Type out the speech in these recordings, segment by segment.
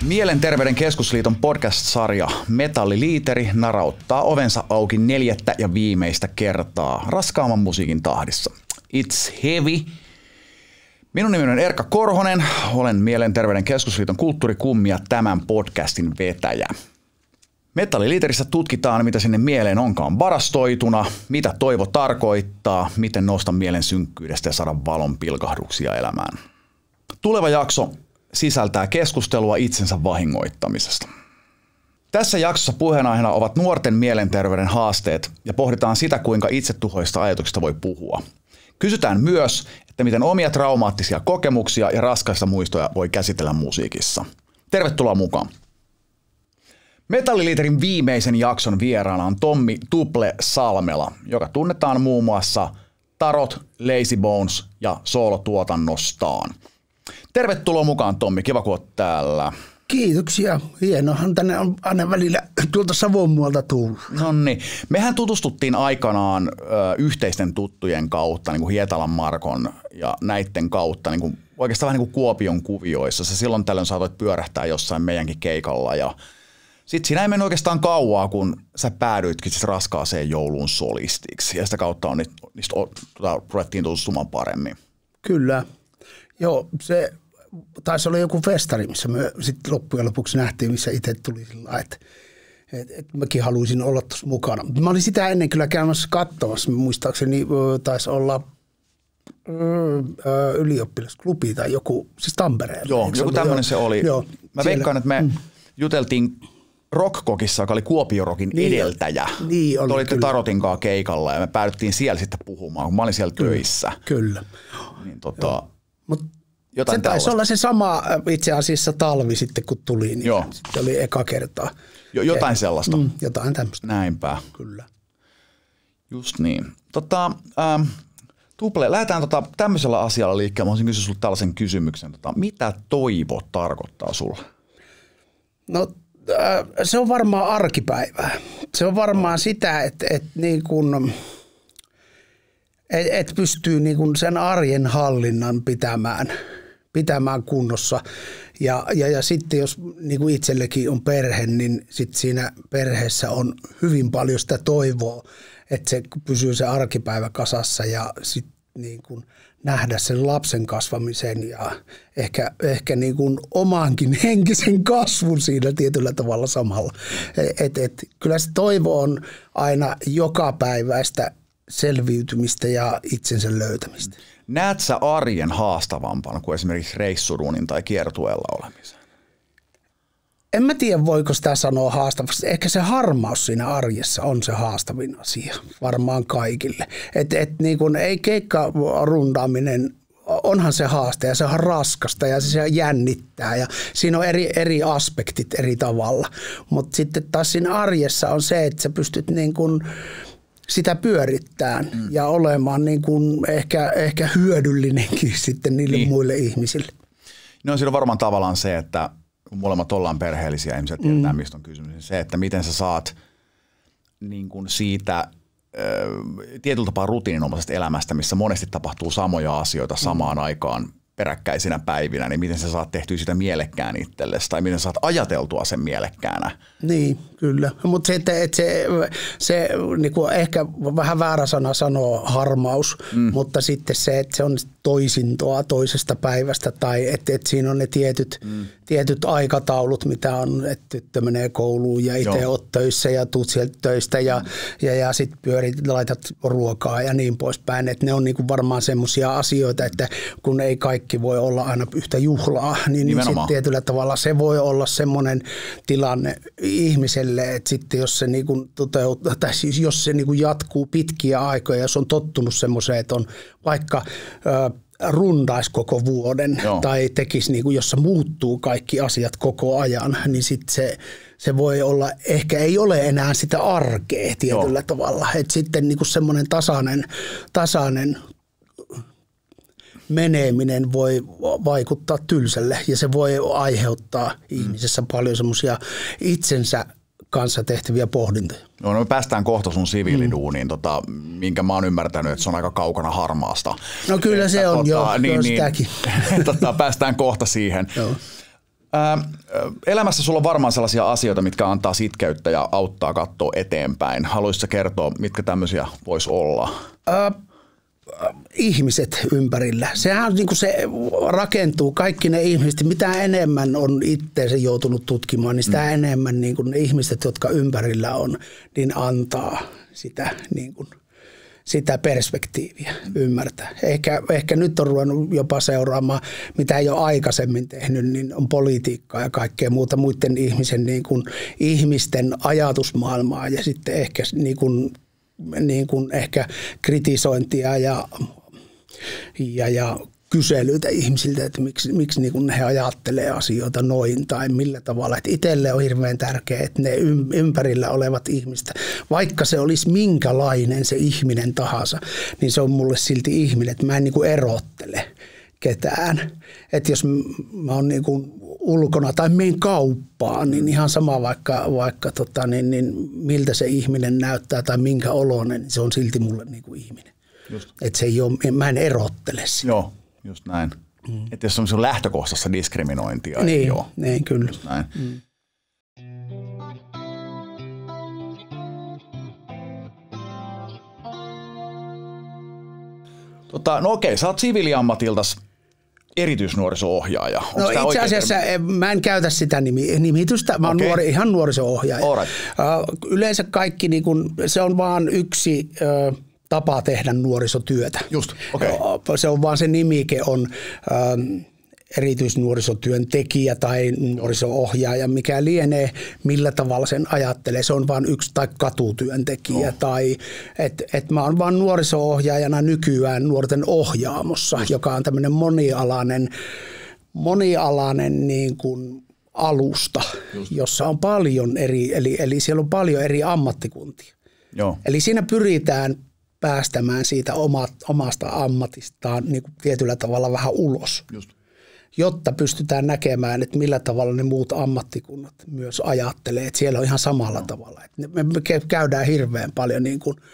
Mielenterveyden keskusliiton podcast-sarja Metalliliiteri narauttaa ovensa auki 4. ja viimeistä kertaa raskaamman musiikin tahdissa. It's heavy. Minun nimeni on Erkka Korhonen, olen Mielenterveyden keskusliiton kulttuurikummi ja tämän podcastin vetäjä. Metalliliiterissä tutkitaan, mitä sinne mieleen onkaan varastoituna, mitä toivo tarkoittaa, miten nousta mielen synkkyydestä ja saada valon pilkahduksia elämään. Tuleva jakso sisältää keskustelua itsensä vahingoittamisesta. Tässä jaksossa puheenaiheena ovat nuorten mielenterveyden haasteet ja pohditaan sitä, kuinka itsetuhoista ajatuksista voi puhua. Kysytään myös, että miten omia traumaattisia kokemuksia ja raskaista muistoja voi käsitellä musiikissa. Tervetuloa mukaan. Metalliliiterin viimeisen jakson vieraana on Tommi Tuple Salmela, joka tunnetaan muun muassa Tarot, Lazy Bones ja soolotuotannostaan. Tervetuloa mukaan, Tommi. Kiva, kun olet täällä. Kiitoksia. Hienohan tänne on aina välillä tuolta Savonmuolta tullut. No niin. Mehän tutustuttiin aikanaan yhteisten tuttujen kautta, niin kuin Hietalan Markon ja näiden kautta, niin kuin, oikeastaan vähän niin kuin Kuopion kuvioissa. Sä silloin tällöin saatoit pyörähtää jossain meidänkin keikalla ja sitten siinä ei mennyt oikeastaan kauaa, kun sä päädyitkin siis raskaaseen jouluun solistiksi ja sitä kautta on niistä ruvettiin tutustumaan paremmin. Kyllä. Joo, se taisi olla joku festari, missä me sitten loppujen lopuksi nähtiin, missä itse tuli sillä lailla, että mäkin haluaisin olla tuossa mukana. Mä olin sitä ennen kyllä käymässä katsomassa, muistaakseni taisi olla ylioppilasklubi tai joku, siis Tampereella. Joo, joku tämmöinen se oli. Joo, mä veikkaan, että me juteltiin Rockkokissa, joka oli Kuopio-Rockin edeltäjä. Niin oli, olitte Tarotinkaan keikalla ja me päädyttiin siellä sitten puhumaan, kun mä olin siellä töissä. Kyllä. Niin, Mutta se taisi olla se sama itse asiassa talvi sitten, kun tuli, niin joo. Se oli eka kertaa. Jotain sellaista. Jotain tämmöistä. Näinpä. Kyllä. Just niin. Tuple, lähdetään tämmöisellä asialla liikkeelle. Mä olisin kysyä sinulle tällaisen kysymyksen. Mitä toivo tarkoittaa sulle? No se on varmaan arkipäivää. Se on varmaan sitä, että niin kuin et pystyy niin kuin sen arjen hallinnan pitämään kunnossa. Ja sitten jos niin kuin itsellekin on perhe, niin sitten siinä perheessä on hyvin paljon sitä toivoa, että se pysyy se arkipäivä kasassa ja sitten niin kuin nähdä sen lapsen kasvamisen ja ehkä niin kuin omankin henkisen kasvun siinä tietyllä tavalla samalla. Kyllä se toivo on aina jokapäiväistä selviytymistä ja itsensä löytämistä. Näet sä arjen haastavampana kuin esimerkiksi reissuruunin tai kiertueella olemisen? En mä tiedä, voiko sitä sanoa haastavaksi. Ehkä se harmaus siinä arjessa on se haastavin asia varmaan kaikille. Niin kun ei keikkarundaaminen, onhan se haaste ja se on raskasta ja se jännittää ja siinä on eri aspektit eri tavalla. Mutta sitten taas siinä arjessa on se, että sä pystyt niin kun sitä pyörittämään ja olemaan niin kuin ehkä hyödyllinenkin sitten niille muille ihmisille. No siinä on varmaan tavallaan se, että kun molemmat ollaan perheellisiä ihmisiä, tiedetään mistä on kysymys, niin se, että miten sä saat niin kuin siitä tietyllä tapaa rutiininomaisesta elämästä, missä monesti tapahtuu samoja asioita samaan aikaan peräkkäisinä päivinä, niin miten sä saat tehtyä sitä mielekkään itsellesi tai miten sä saat ajateltua sen mielekkäänä. Niin, kyllä. Mutta se niin kuin ehkä vähän väärä sana sanoo harmaus, mutta sitten se, että se on toisintoa toisesta päivästä tai että siinä on ne tietyt aikataulut, mitä on, että tyttö menee kouluun ja itse oot töissä ja tuut sieltä töistä ja sitten laitat ruokaa ja niin poispäin. Että ne on niin kuin varmaan semmoisia asioita, että kun ei kaikki voi olla aina yhtä juhlaa, niin sitten tietyllä tavalla se voi olla semmoinen tilanne ihmiselle, että sitten jos se niin kuin toteutuu, tai siis jos se niin kuin jatkuu pitkiä aikoja, jos on tottunut semmoiseen, että on vaikka rundaisi koko vuoden tai tekisi, niin kuin, jossa muuttuu kaikki asiat koko ajan, niin sitten se voi olla, ehkä ei ole enää sitä arkea tietyllä tavalla. Että sitten niin kuin semmoinen tasainen meneminen voi vaikuttaa tylsälle ja se voi aiheuttaa ihmisessä paljon semmoisia itsensä kanssa tehtäviä pohdintoja. No me päästään kohta sun siviiliduuniin, minkä mä oon ymmärtänyt, että se on aika kaukana harmaasta. No kyllä se on, joo, niin, sitäkin. Päästään kohta siihen. Elämässä sulla on varmaan sellaisia asioita, mitkä antaa sitkeyttä ja auttaa katsoa eteenpäin. Haluaisitko kertoa, mitkä tämmöisiä voisi olla? Ihmiset ympärillä. Sehän niin kuin se rakentuu, kaikki ne ihmiset, mitä enemmän on itseensä joutunut tutkimaan, niin sitä enemmän niin kuin ne ihmiset, jotka ympärillä on, niin antaa sitä, niin kuin, sitä perspektiiviä ymmärtää. Ehkä nyt on ruvennut jopa seuraamaan, mitä ei ole aikaisemmin tehnyt, niin on politiikkaa ja kaikkea muuta muiden ihmisten ajatusmaailmaa ja sitten ehkä niin kuin ehkä kritisointia ja kyselyitä ihmisiltä, että miksi niin kuin he ajattelee asioita noin tai millä tavalla. Että itselle on hirveän tärkeää, että ne ympärillä olevat ihmiset, vaikka se olisi minkälainen se ihminen tahansa, niin se on mulle silti ihminen, että mä en niin kuin erottele ketään. Että jos mä oon niin kuin ulkona tai menen kauppaan, niin ihan sama vaikka miltä se ihminen näyttää tai minkä oloinen, niin se on silti mulle niin kuin ihminen. Että se ei ole, mä en erottele sitä. Joo, just näin. Että jos on sun lähtökohdassa diskriminointia. Niin, joo. Niin kyllä. Just näin. No okei, sä oot siviiliammatiltas erityisnuoriso-ohjaaja. No itse asiassa mä en käytä sitä nimitystä. Mä oon ihan nuoriso-ohjaaja. Yleensä kaikki, niin kun, se on vaan yksi tapa tehdä nuorisotyötä. Just, okei. Se on vaan se nimike on erityisnuorisotyöntekijä tai nuoriso-ohjaaja, mikä lienee, millä tavalla sen ajattelee. Se on vain yksi tai katutyöntekijä. Tai että mä oon vaan nuoriso-ohjaajana nykyään nuorten ohjaamossa, joka on tämmöinen monialainen niin kuin alusta, jossa on paljon eli siellä on paljon eri ammattikuntia. Joo. Eli siinä pyritään päästämään siitä omasta ammatistaan niin kuin tietyllä tavalla vähän ulos. Just. Jotta pystytään näkemään, että millä tavalla ne muut ammattikunnat myös ajattelee, että siellä on ihan samalla tavalla. Me käydään hirveän paljon niin kuin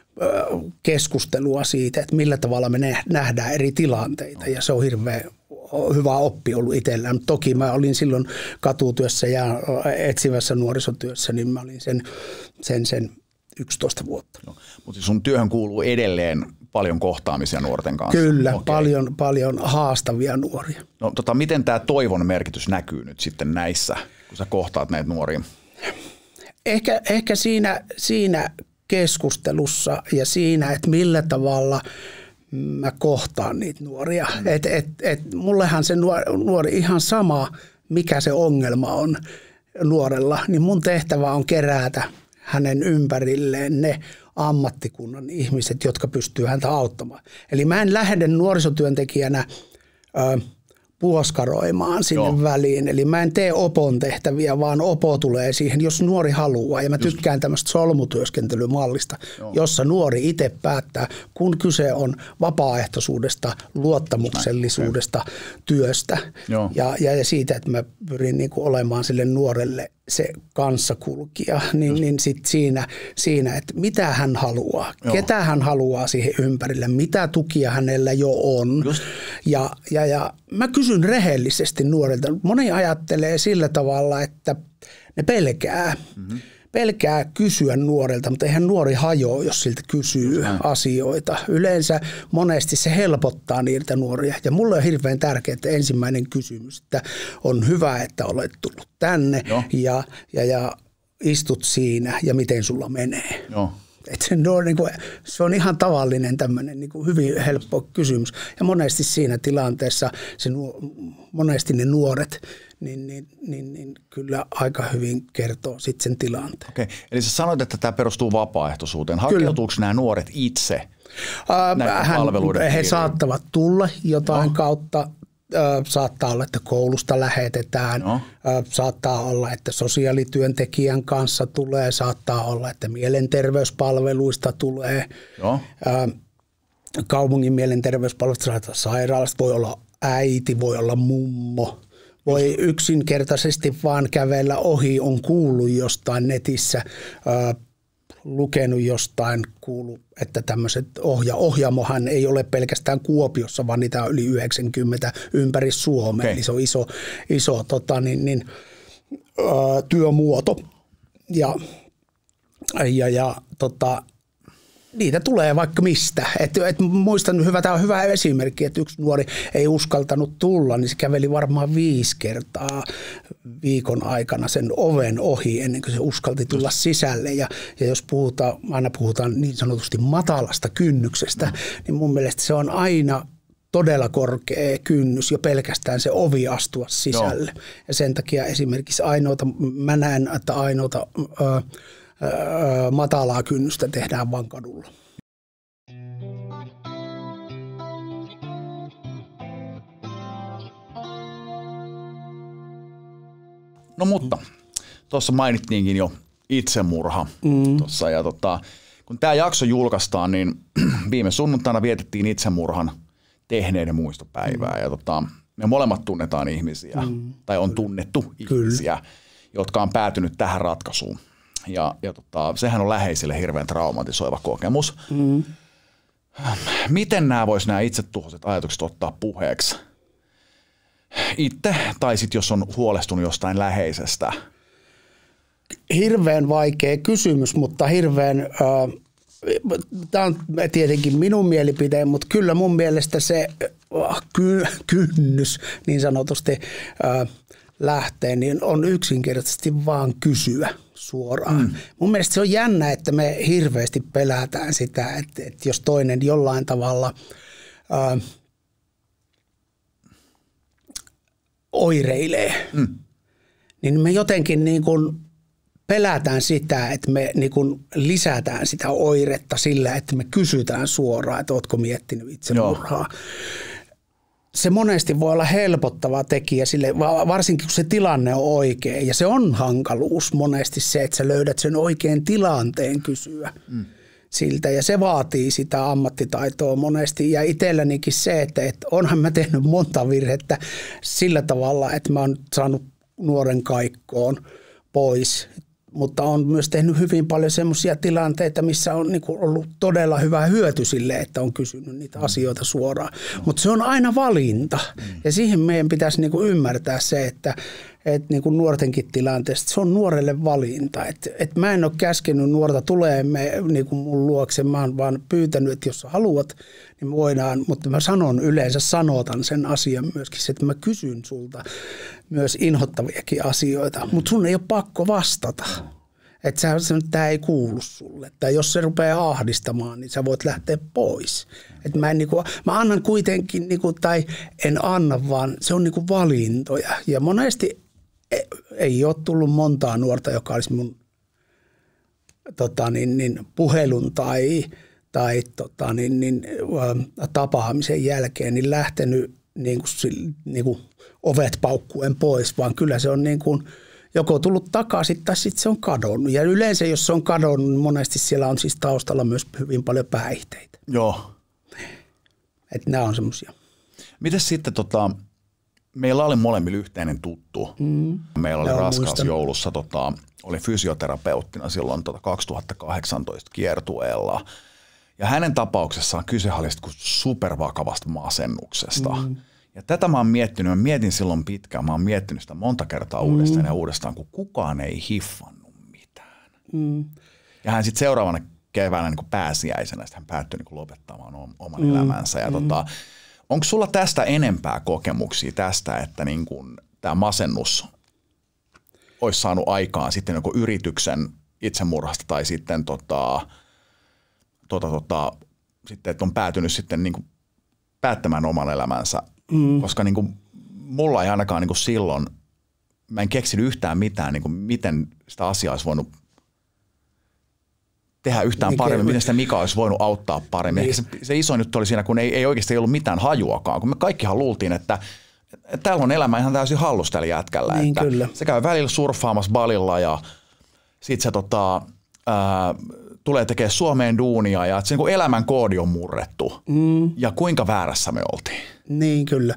keskustelua siitä, että millä tavalla me nähdään eri tilanteita ja se on hirveän hyvä oppi ollut itsellään. Toki mä olin silloin katutyössä ja etsivässä nuorisotyössä, niin mä olin sen 11 vuotta. No, mutta sun työhön kuuluu edelleen paljon kohtaamisia nuorten kanssa. Kyllä, paljon haastavia nuoria. No, miten tämä toivon merkitys näkyy nyt sitten näissä, kun sä kohtaat näitä nuoria? Ehkä siinä keskustelussa ja siinä, että millä tavalla mä kohtaan niitä nuoria. Mullehan se nuori ihan sama, mikä se ongelma on nuorella, niin mun tehtävä on kerätä hänen ympärilleen ne ammattikunnan ihmiset, jotka pystyy häntä auttamaan. Eli mä en lähde nuorisotyöntekijänä puoskaroimaan sinne väliin. Eli mä en tee opon tehtäviä, vaan opo tulee siihen, jos nuori haluaa. Ja mä tykkään tämmöistä solmutyöskentelymallista, jossa nuori itse päättää, kun kyse on vapaaehtoisuudesta, luottamuksellisuudesta, työstä. Ja siitä, että mä pyrin niinku olemaan sille nuorelle se kanssakulkija, niin sit siinä, että mitä hän haluaa, ketä hän haluaa siihen ympärille, mitä tukia hänellä jo on. Ja mä kysyn rehellisesti nuorilta. Moni ajattelee sillä tavalla, että ne pelkää kysyä nuorilta, mutta eihän nuori hajoa, jos siltä kysyy asioita. Yleensä monesti se helpottaa niitä nuoria. Ja mulle on hirveän tärkeää, että ensimmäinen kysymys, että on hyvä, että olet tullut tänne ja istut siinä ja miten sulla menee. Se on ihan tavallinen tämmöinen niin kuin hyvin helppo kysymys. Ja monesti siinä tilanteessa monesti ne nuoret niin kyllä aika hyvin kertoo sitten sen tilanteen. Okei. Eli sä sanoit, että tämä perustuu vapaaehtoisuuteen. Hakeutuuko nämä nuoret itse näiden palveluiden piiriin? He saattavat tulla jotain kautta. Saattaa olla, että koulusta lähetetään, saattaa olla, että sosiaalityöntekijän kanssa tulee, saattaa olla, että mielenterveyspalveluista tulee, kaupungin mielenterveyspalveluista, sairaalasta voi olla äiti, voi olla mummo, voi yksinkertaisesti vaan kävellä ohi, on kuullut jostain netissä lukenut jostain, kuullut, että tämmöiset Ohjaamohan ei ole pelkästään Kuopiossa, vaan niitä on yli 90 ympäri Suomea. Okay. Eli se on iso työmuoto. Ja niitä tulee vaikka mistä. Muistan, tämä on hyvä esimerkki, että yksi nuori ei uskaltanut tulla, niin se käveli varmaan 5 kertaa viikon aikana sen oven ohi ennen kuin se uskalti tulla sisälle. Ja jos aina puhutaan niin sanotusti matalasta kynnyksestä, niin mun mielestä se on aina todella korkea kynnys jo pelkästään se ovi astua sisälle. Joo. Ja sen takia esimerkiksi mä näen, että ainoata matalaa kynnystä tehdään vaan kadulla. No mutta, tuossa mainittiinkin jo itsemurha. Tossa, ja kun tämä jakso julkaistaan, niin viime sunnuntaina vietettiin itsemurhan tehneiden muistopäivää. Ja me molemmat tunnetaan ihmisiä, tai on tunnettu ihmisiä, jotka on päätynyt tähän ratkaisuun. Ja sehän on läheisille hirveän traumatisoiva kokemus. Miten nämä itsetuhoiset ajatukset ottaa puheeksi itse, tai sitten jos on huolestunut jostain läheisestä? Hirveän vaikea kysymys, mutta tämä on tietenkin minun mielipide, mutta kyllä mun mielestä se kynnys niin sanotusti lähtee, niin on yksinkertaisesti vaan kysyä suoraan. Mun mielestä se on jännä, että me hirveästi pelätään sitä, että jos toinen jollain tavalla oireilee, niin me jotenkin niin kuin pelätään sitä, että me niin kuin lisätään sitä oiretta sillä, että me kysytään suoraan, että ootko miettinyt itsemurhaa. Se monesti voi olla helpottava tekijä sille, varsinkin kun se tilanne on oikein. Ja se on hankaluus monesti se, että sä löydät sen oikean tilanteen kysyä siltä. Ja se vaatii sitä ammattitaitoa monesti. Ja itsellänikin se, että onhan mä tehnyt monta virhettä sillä tavalla, että mä oon saanut nuoren kaikkoon pois. Mutta on myös tehnyt hyvin paljon semmoisia tilanteita, missä on niin kuin ollut todella hyvä hyöty sille, että on kysynyt niitä asioita suoraan. Mutta se on aina valinta. Ja siihen meidän pitäisi niin kuin ymmärtää se, että niin kuin nuortenkin tilanteesta se on nuorelle valinta. Että mä en ole käskenyt nuorta tulee niin kuin mun luokse, mä oon vaan pyytänyt, että jos sä haluat, niin voidaan. Mutta mä sanotan sen asian myöskin, että mä kysyn sulta myös inhottaviakin asioita, mutta sun ei ole pakko vastata. Että tämä ei kuulu sulle. Tai jos se rupeaa ahdistamaan, niin sä voit lähteä pois. Että mä annan kuitenkin, tai en anna, vaan se on valintoja. Ja monesti ei ole tullut montaa nuorta, joka olisi mun puhelun tai tapaamisen jälkeen niin lähtenyt ovet paukkuen pois, vaan kyllä se on joko tullut takaisin tai sitten se on kadonnut. Ja yleensä, jos se on kadonnut, niin monesti siellä on siis taustalla myös hyvin paljon päihteitä. Joo. Että nämä on semmoisia. Mites sitten, meillä oli molemmilla yhteinen tuttu. Meillä oli raskausjoulussa, oli fysioterapeuttina silloin 2018 kiertueella. Ja hänen tapauksessaan kyse oli supervakavasta masennuksesta. Ja tätä mä mietin silloin pitkään. Mä oon miettinyt sitä monta kertaa uudestaan ja uudestaan, kun kukaan ei hiffannut mitään. Ja hän sitten seuraavana keväänä pääsiäisenä hän päättyi lopettamaan oman elämänsä. Ja onko sulla tästä enempää kokemuksia tästä, että tämä masennus olisi saanut aikaan sitten joku yrityksen itsemurhasta tai sitten, sitten että on päätynyt sitten päättämään oman elämänsä? Koska mulla ei ainakaan silloin, mä en keksinyt yhtään mitään, miten sitä asiaa olisi voinut tehdä yhtään paremmin, miten sitä Mika olisi voinut auttaa paremmin. Ehkä se isoin juttu oli siinä, kun ei oikeasti ollut mitään hajuakaan, kun me kaikkihan luultiin, että täällä on elämä ihan täysin hallussa tällä jätkällä. Niin, että kyllä. Se käy välillä surffaamassa Balilla ja sit se tulee tekemään Suomeen duunia ja että se elämän koodi on murrettu. Ja kuinka väärässä me oltiin? Niin, kyllä.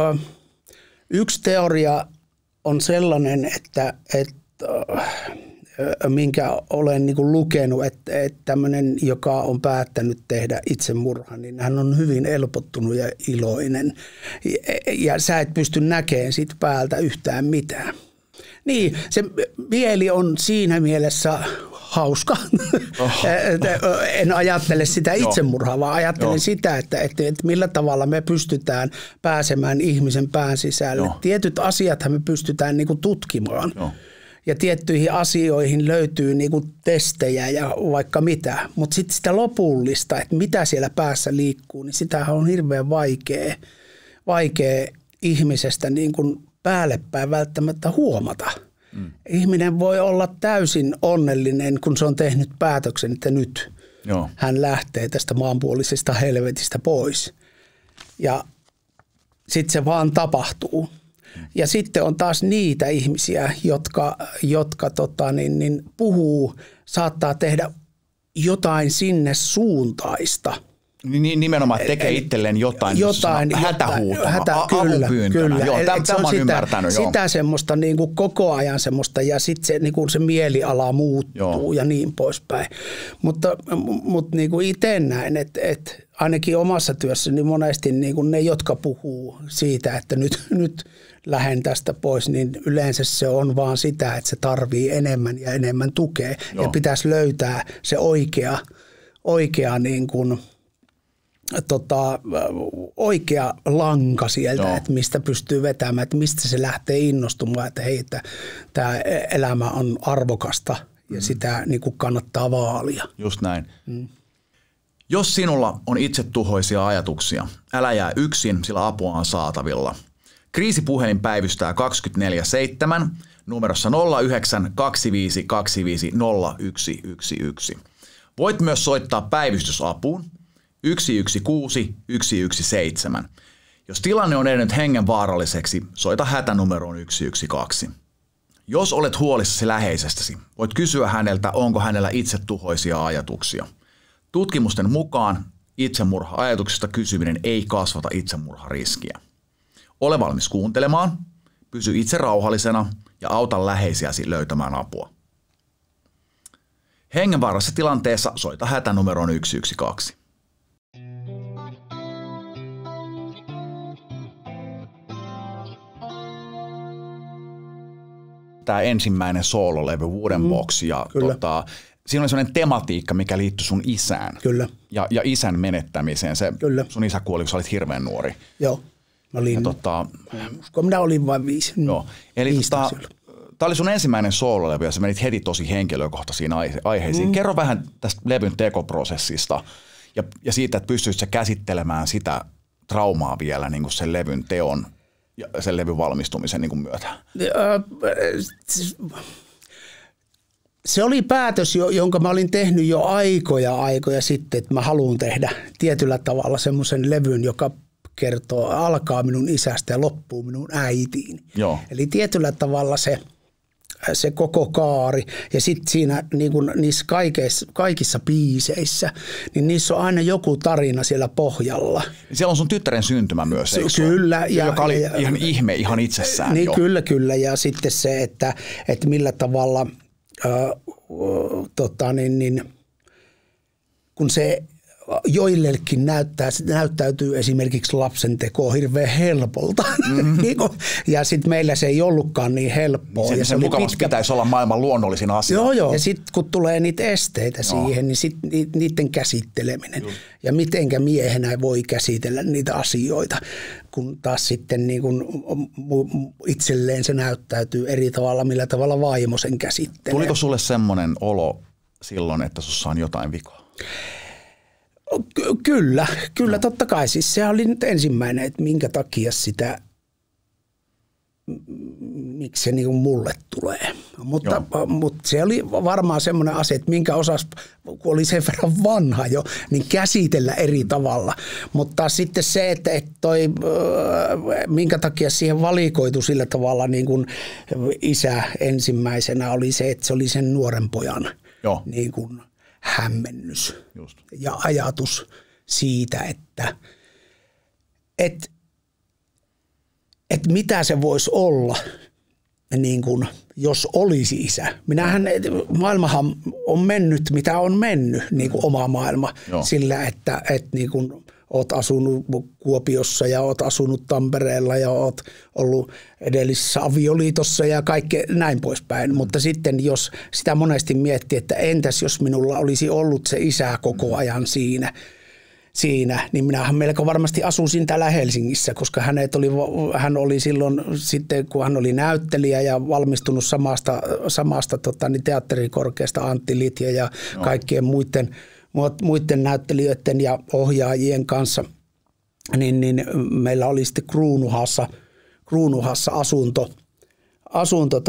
Yksi teoria on sellainen, että minkä olen niin kuin lukenut, että tämmöinen, joka on päättänyt tehdä itsemurhan, niin hän on hyvin helpottunut ja iloinen. Ja sä et pysty näkemään siitä päältä yhtään mitään. Niin, se mieli on siinä mielessä hauska. En ajattele sitä itsemurhaa, vaan ajattelen sitä, että millä tavalla me pystytään pääsemään ihmisen pään sisälle. Tietyt asiathan me pystytään niin kuin tutkimaan. Ja tiettyihin asioihin löytyy niin kuin testejä ja vaikka mitä. Mutta sitten sitä lopullista, että mitä siellä päässä liikkuu, niin sitähän on hirveän vaikea ihmisestä niin kuin päällepäin välttämättä huomata. Ihminen voi olla täysin onnellinen, kun se on tehnyt päätöksen, että nyt hän lähtee tästä maanpuolisesta helvetistä pois. Ja sitten se vaan tapahtuu. Ja sitten on taas niitä ihmisiä, jotka puhuu, saattaa tehdä jotain sinne suuntaista. Nimenomaan tekee itselleen jotain hätähuutona, avunpyyntönä. Joo, tämä on ymmärtänyt. Sitä semmoista niin kuin koko ajan semmoista ja sitten se, niin kuin se mieliala muuttuu ja niin poispäin. Mutta niin kuin itse näen, että ainakin omassa työssäni monesti niin kuin ne, jotka puhuu siitä, että nyt lähden tästä pois, niin yleensä se on vaan sitä, että se tarvii enemmän ja enemmän tukea. Ja pitäisi löytää se oikea niin kuin oikea lanka sieltä, että mistä pystyy vetämään, että mistä se lähtee innostumaan, että hei, että tämä elämä on arvokasta ja sitä niin kuin kannattaa vaalia. Just näin. Jos sinulla on itsetuhoisia ajatuksia, älä jää yksin, sillä apua on saatavilla. Kriisipuhelin päivystää 24/7 numerossa 09 25 25 0111. Voit myös soittaa päivystysapuun 116 117. Jos tilanne on edennyt hengenvaaralliseksi, soita hätänumeroon 112. Jos olet huolissasi läheisestäsi, voit kysyä häneltä, onko hänellä itsetuhoisia ajatuksia. Tutkimusten mukaan itsemurha-ajatuksista kysyminen ei kasvata itsemurhariskiä. Ole valmis kuuntelemaan, pysy itse rauhallisena ja auta läheisiäsi löytämään apua. Hengenvaarallisessa tilanteessa soita hätänumeroon 112. Tämä ensimmäinen soololevy Wooden Box ja siinä oli sellainen tematiikka, mikä liittyi sun isään. Kyllä. Ja isän menettämiseen. Sun isä kuoli, kun sä olit hirveän nuori. Joo. Minä olin vain 5. Eli tämä oli sun ensimmäinen soololevy ja sä menit heti tosi henkilökohtaisiin aiheisiin. Kerro vähän tästä levyn tekoprosessista ja siitä, että pystyisit sä käsittelemään sitä traumaa vielä niin kuin sen levyn teon ja sen levyn valmistumisen niin kuin myötä. Se oli päätös, jonka mä olin tehnyt jo aikoja sitten, että mä haluan tehdä tietyllä tavalla semmoisen levyn, joka alkaa minun isästä ja loppuu minun äitiin. Joo. Eli tietyllä tavalla se koko kaari ja sitten siinä niin kuin niissä kaikissa biiseissä, niin niissä on aina joku tarina siellä pohjalla. Siellä on sun tyttären syntymä myös, eikö? Kyllä. Joka oli ihan ihme ihan itsessään. Niin, kyllä. Ja sitten se, että millä tavalla kun se joillekin näyttäytyy esimerkiksi lapsen teko hirveän helpolta. Ja sitten meillä se ei ollutkaan niin helppoa. Se mukavasti pitäisi olla maailman luonnollisin asia. Joo. Ja sitten kun tulee niitä esteitä siihen, niin sitten niiden käsitteleminen. Ja mitenkä miehenä voi käsitellä niitä asioita, kun taas sitten niin kun itselleen se näyttäytyy eri tavalla, millä tavalla vaimo sen käsittelee. Tuliko sulle semmoinen olo silloin, että sussa on jotain vikaa? Kyllä, totta kai. Siis se oli nyt ensimmäinen, että minkä takia sitä, miksi se niin mulle tulee. Mutta se oli varmaan semmoinen asia, että minkä osas, kun oli sen verran vanha jo, niin käsitellä eri tavalla. Mutta sitten se, että minkä takia siihen valikoitu sillä tavalla niin kuin isä ensimmäisenä oli se, että se oli sen nuoren pojan niin kuin hämmennys ja ajatus siitä, että mitä se voisi olla, niin kuin, jos olisi isä. Maailmahan on mennyt, mitä on mennyt, niin kuin oma maailma. Joo. Sillä, että niin kuin oot asunut Kuopiossa ja oot asunut Tampereella ja oot ollut edellisessä avioliitossa ja kaikki näin poispäin. Mutta sitten jos sitä monesti miettii, että entäs jos minulla olisi ollut se isä koko ajan siinä, niin minähän melko varmasti asuisin täällä Helsingissä, koska hän oli silloin sitten, kun hän oli näyttelijä ja valmistunut samasta teatterikorkeasta Antti Litja ja kaikkien muiden näyttelijöiden ja ohjaajien kanssa, niin meillä oli sitten Kruunuhassa asunto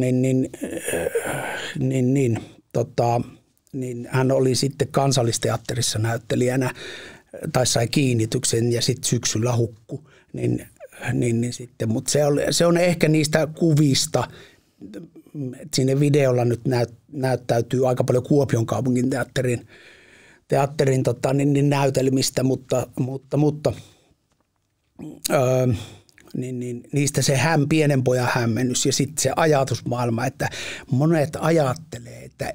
niin hän oli sitten Kansallisteatterissa näyttelijänä tai sai kiinnityksen ja sitten syksyllä hukku. Niin sitten, mutta se on ehkä niistä kuvista, siinä videolla nyt näyttäytyy aika paljon Kuopion kaupungin teatterin näytelmistä, mutta niistä se pienen pojan hämmennys ja sitten se ajatusmaailma, että monet ajattelee, että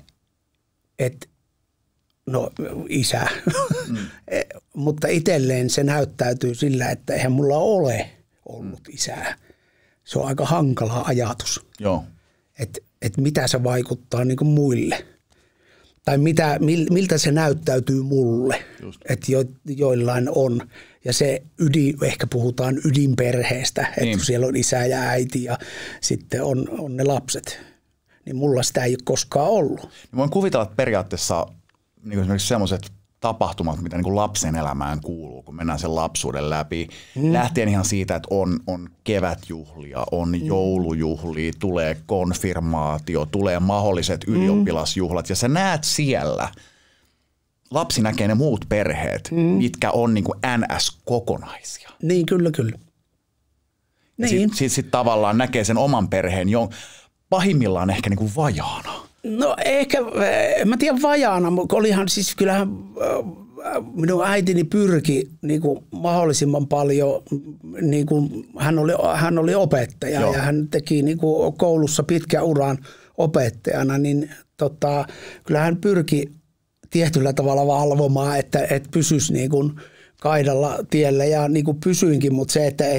no isä, mutta itselleen se näyttäytyy sillä, että eihän mulla ole ollut isää. Se on aika hankala ajatus, että mitä se vaikuttaa niin kuin muille. Tai miltä se näyttäytyy mulle, että joillain on. Ja se ehkä puhutaan ydinperheestä, että siellä on isä ja äiti ja sitten on ne lapset. Niin mulla sitä ei ole koskaan ollut. Voin kuvitella, että periaatteessa niin esimerkiksi sellaiset tapahtumat, mitä niin kuin lapsen elämään kuuluu, kun mennään sen lapsuuden läpi, lähtien ihan siitä, että on kevätjuhlia, on joulujuhlia, tulee konfirmaatio, tulee mahdolliset ylioppilasjuhlat ja sä näet siellä, lapsi näkee ne muut perheet, mitkä on niin kuin NS-kokonaisia. Niin, kyllä. Niin. Sitten tavallaan näkee sen oman perheen jo pahimmillaan ehkä niin kuin vajaana. No ehkä, en mä tiedä vajaana, mutta olihan siis kyllähän minun äitini pyrki niin kuin mahdollisimman paljon, niin kuin hän oli opettaja ja hän teki niin kuin koulussa pitkän uran opettajana, niin kyllä hän pyrki tietyllä tavalla valvomaan, että pysyisi niin kuin kaidalla tiellä ja niin kuin pysyinkin, mutta se, että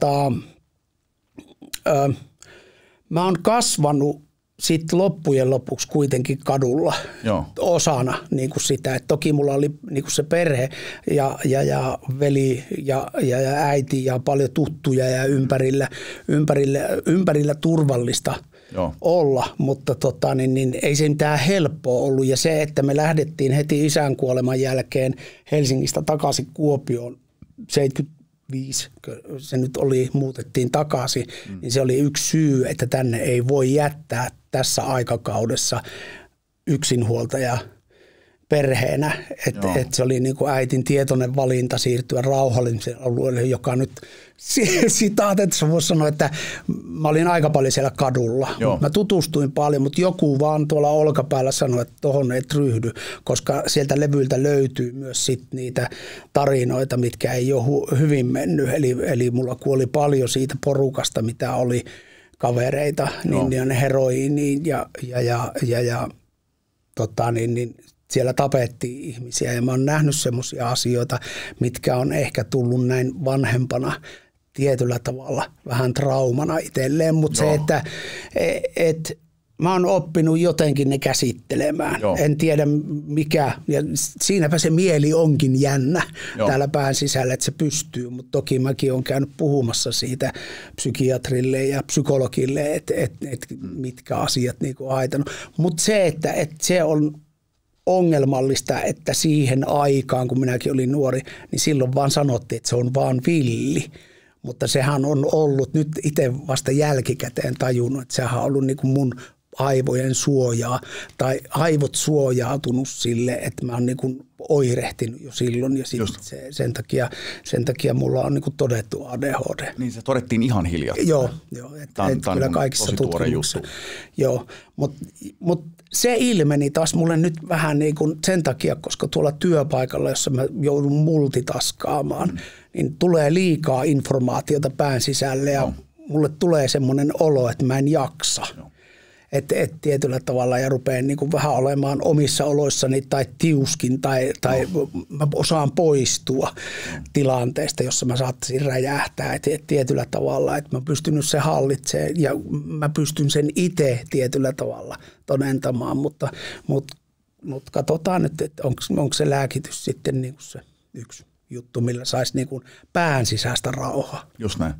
mä oon kasvanut sitten loppujen lopuksi kuitenkin kadulla osana niin kuin sitä. Et toki mulla oli niin kuin se perhe ja veli ja äiti ja paljon tuttuja ja ympärillä turvallista olla, mutta niin ei se mitään helppoa ollut. Ja se, että me lähdettiin heti isän kuoleman jälkeen Helsingistä takaisin Kuopioon 75, se nyt muutettiin takaisin, niin se oli yksi syy, että tänne ei voi jättää tässä aikakaudessa yksinhuoltaja perheenä. Että se oli niin kuin äitin tietoinen valinta siirtyä rauhalliselle alueelle, joka nyt sitaateissa voisi sanoa, että mä olin aika paljon siellä kadulla. Mä tutustuin paljon, mutta joku vaan tuolla olkapäällä sanoi, että tohon ei ryhdy, koska sieltä levyltä löytyy myös sit niitä tarinoita, mitkä ei ole hyvin mennyt. Eli mulla kuoli paljon siitä porukasta, mitä oli kavereita, niin heroiiniin ja siellä tapettiin ihmisiä ja mä oon nähnyt semmoisia asioita, mitkä on ehkä tullut näin vanhempana tietyllä tavalla vähän traumana itselleen, mutta se, että mä oon oppinut jotenkin ne käsittelemään. En tiedä mikä, ja siinäpä se mieli onkin jännä täällä pään sisällä, että se pystyy, mutta toki mäkin olen käynyt puhumassa siitä psykiatrille ja psykologille, että mitkä asiat niin kuin haitannut. Mutta se, että se on ongelmallista, että siihen aikaan, kun minäkin olin nuori, niin silloin vaan sanottiin, että se on vaan villi. Mutta sehän on ollut, nyt itse vasta jälkikäteen tajunnut, että sehän on ollut niin kuin mun aivojen suojaa tai aivot suojautunut sille, että mä oon niin kuin oirehtinut jo silloin ja sen takia mulla on niin kuin todettu ADHD. Niin se todettiin ihan hiljattain. Joo, että kyllä kaikissa tutkimuksissa. Joo, mutta se ilmeni taas mulle nyt vähän niin kuin sen takia, koska tuolla työpaikalla, jossa mä joudun multitaskaamaan, niin tulee liikaa informaatiota pään sisälle ja mulle tulee semmoinen olo, että mä en jaksa. Että tietyllä tavalla ja rupean niin kuin vähän olemaan omissa oloissani tai tiuskin tai mä osaan poistua tilanteesta, jossa mä saattaisin räjähtää. Et tietyllä tavalla, että mä pystyn nyt se hallitsemaan ja mä pystyn sen itse tietyllä tavalla todentamaan, mutta katsotaan nyt, että onko se lääkitys sitten niin kuin se yksi juttu, millä saisi niin kuin pään sisäistä rauhaa. Just näin.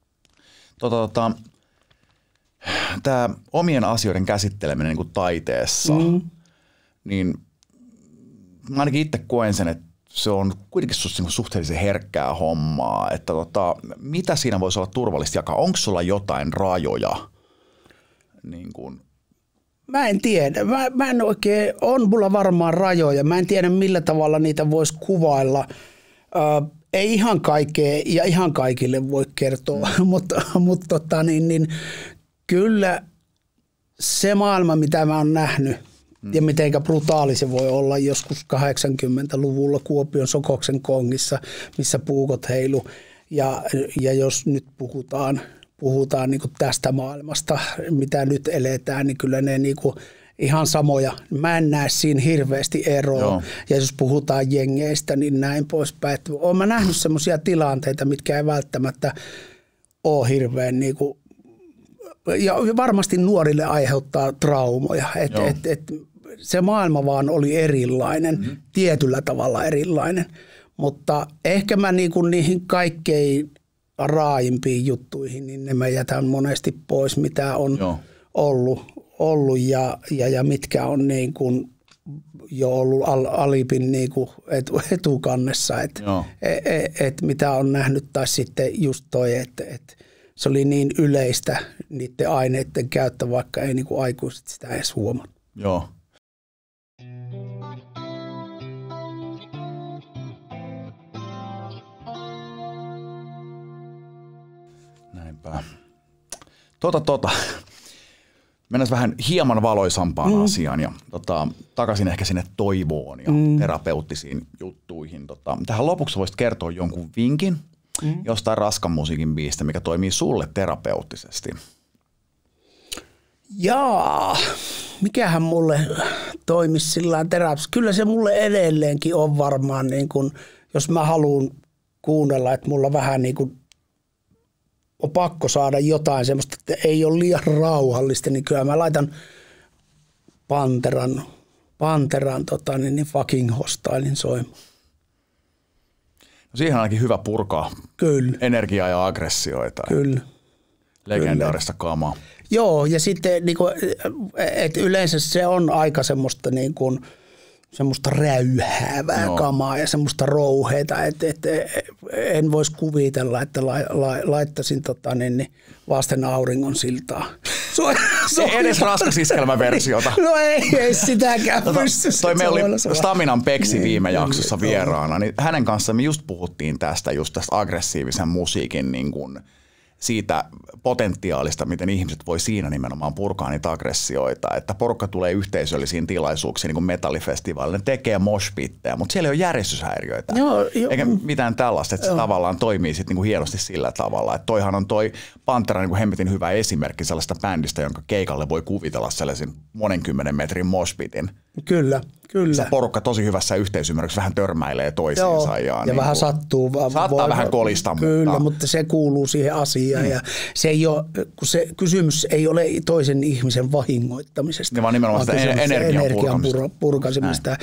Tämä omien asioiden käsitteleminen niin kuin taiteessa, niin mä ainakin itse koen sen, että se on kuitenkin suhteellisen herkkää hommaa. Että mitä siinä voisi olla turvallista jakaa? Onko sulla jotain rajoja? Niin kuin? Mä en tiedä. Mä en oikein, on mulla varmaan rajoja. Mä en tiedä millä tavalla niitä voisi kuvailla. Ei ihan kaikkea ja ihan kaikille voi kertoa, mutta kyllä se maailma, mitä mä oon nähnyt ja mitenkä brutaali se voi olla joskus 80-luvulla Kuopion Sokoksen kongissa, missä puukot heilu. Ja jos nyt puhutaan niin kuin tästä maailmasta, mitä nyt eletään, niin kyllä ne niin kuin ihan samoja. Mä en näe siinä hirveästi eroa. Joo. Ja jos puhutaan jengeistä, niin näin poispäin. Olen mä nähnyt semmoisia tilanteita, mitkä ei välttämättä ole hirveän niin kuin, ja varmasti nuorille aiheuttaa traumoja. Se maailma vaan oli erilainen, tietyllä tavalla erilainen. Mutta ehkä mä niin kuin niihin kaikkein raaimpiin juttuihin, niin ne mä jätän monesti pois, mitä on ollut ja mitkä on niin kuin jo ollut Alipin niin kuin etukannessa, että mitä on nähnyt, tai sitten just toi, että se oli niin yleistä niiden aineiden käyttö, vaikka ei niin kuin aikuiset sitä edes huomannut. Joo. Näinpä. Mennään vähän hieman valoisampaan asiaan ja takaisin ehkä sinne toivoon ja terapeuttisiin juttuihin. Tähän lopuksi voisit kertoa jonkun vinkin jostain raskan musiikin biistä, mikä toimii sulle terapeuttisesti. Jaa, mikähän mulle toimisi sillä terapiassa. Kyllä se mulle edelleenkin on varmaan, niin kun, jos mä haluan kuunnella, että mulla vähän niin kuin on pakko saada jotain semmoista, että ei ole liian rauhallista, niin kyllä mä laitan Panteran fucking hostilein soimaan. No siihen on ainakin hyvä purkaa. Kyllä. Energiaa ja aggressioita. Kyllä. Legendaarista kamaa. Joo, ja sitten niin kuin, että yleensä se on aika semmoista niin kuin, semmoista räyhäävää kamaa ja semmoista rouheita, että en voisi kuvitella, että laittaisin vasten auringon siltaa. Edes raskas iskelmäversiota. No ei sitäkään pysty. Meillä oli Staminan Peksi viime jaksossa vieraana, niin hänen kanssaan me just puhuttiin tästä aggressiivisen musiikin niin kuin siitä potentiaalista, miten ihmiset voi siinä nimenomaan purkaa niitä aggressioita, että porukka tulee yhteisöllisiin tilaisuuksiin, niin kuin metallifestivaalille, ne tekee moshpittejä, mutta siellä ei ole järjestyshäiriöitä, eikä mitään tällaista, että se tavallaan toimii sitten niin kuin hienosti sillä tavalla, että toihan on toi Pantera niin kuin hemmetin hyvä esimerkki sellaista bändistä, jonka keikalle voi kuvitella sellaisen monen 10 metrin moshpitin. Kyllä. Se porukka tosi hyvässä yhteisymmärryksessä vähän törmäilee toisiinsa. Ja niin vähän sattuu. Saattaa vähän kolista. Kyllä, mutta se kuuluu siihen asiaan. Ja se ei ole, kun se kysymys ei ole toisen ihmisen vahingoittamisesta. Ne vaan nimenomaan sitä energian purkaisemista.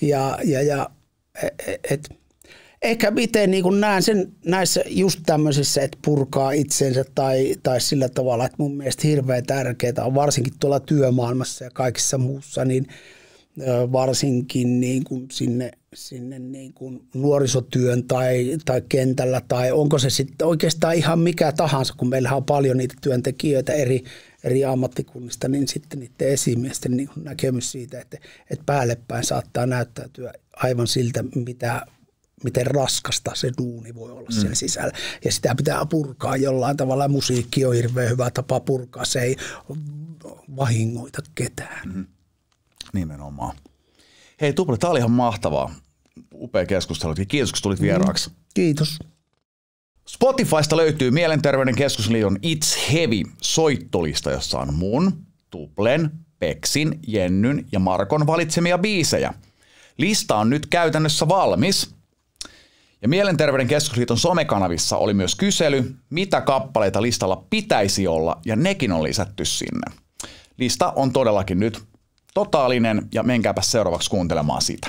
Ehkä miten niin kun näen sen näissä just tämmöisissä, että purkaa itsensä tai sillä tavalla, että mun mielestä hirveän tärkeää on varsinkin tuolla työmaailmassa ja kaikissa muussa, niin varsinkin niin kuin sinne niin kuin nuorisotyön tai kentällä tai onko se sitten oikeastaan ihan mikä tahansa, kun meillä on paljon niitä työntekijöitä eri ammattikunnista, niin sitten niiden esimiesten niin kuin näkemys siitä, että päällepäin saattaa näyttäytyä aivan siltä, miten raskasta se duuni voi olla siellä sisällä. Ja sitä pitää purkaa jollain tavalla. Musiikki on hirveän hyvä tapa purkaa. Se ei vahingoita ketään. Nimenomaan. Hei Tupla, tämä oli ihan mahtavaa. Upea keskustelu. Kiitos, kun tulit vieraaksi. Kiitos. Spotifysta löytyy Mielenterveyden keskusliiton It's Heavy -soittolista, jossa on mun, Tuplen, Peksin, Jennyn ja Markon valitsemia biisejä. Lista on nyt käytännössä valmis. Ja Mielenterveyden keskusliiton somekanavissa oli myös kysely, mitä kappaleita listalla pitäisi olla, ja nekin on lisätty sinne. Lista on todellakin nyt totaalinen, ja menkääpä seuraavaksi kuuntelemaan sitä.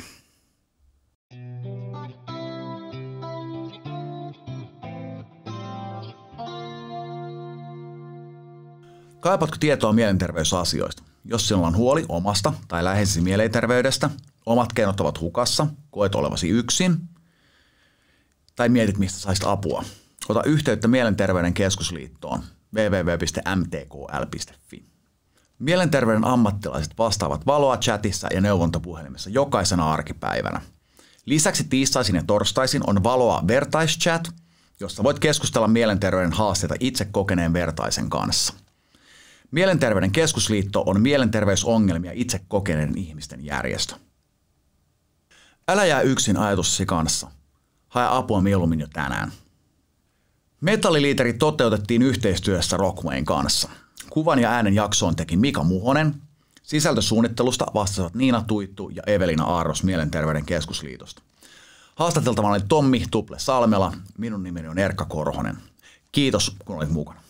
Kaipaatko tietoa mielenterveysasioista? Jos sinulla on huoli omasta tai läheisesi mielenterveydestä, omat keinot ovat hukassa, koet olevasi yksin, tai mietit, mistä saisit apua, ota yhteyttä Mielenterveyden keskusliittoon www.mtkl.fi. Mielenterveyden ammattilaiset vastaavat valoa chatissa ja neuvontapuhelimessa jokaisena arkipäivänä. Lisäksi tiistaisin ja torstaisin on valoa vertaischat, jossa voit keskustella mielenterveyden haasteita itse kokeneen vertaisen kanssa. Mielenterveyden keskusliitto on mielenterveysongelmia itse kokeneiden ihmisten järjestö. Älä jää yksin ajatussasi kanssa. Hae apua mieluummin jo tänään. Metalliliiteri toteutettiin yhteistyössä Rockwayn kanssa. Kuvan ja äänen jaksoon teki Mika Muhonen. Sisältösuunnittelusta vastasivat Niina Tuittu ja Evelina Aarros Mielenterveyden keskusliitosta. Haastateltavana oli Tommi Tuple Salmela. Minun nimeni on Erkka Korhonen. Kiitos, kun olit mukana.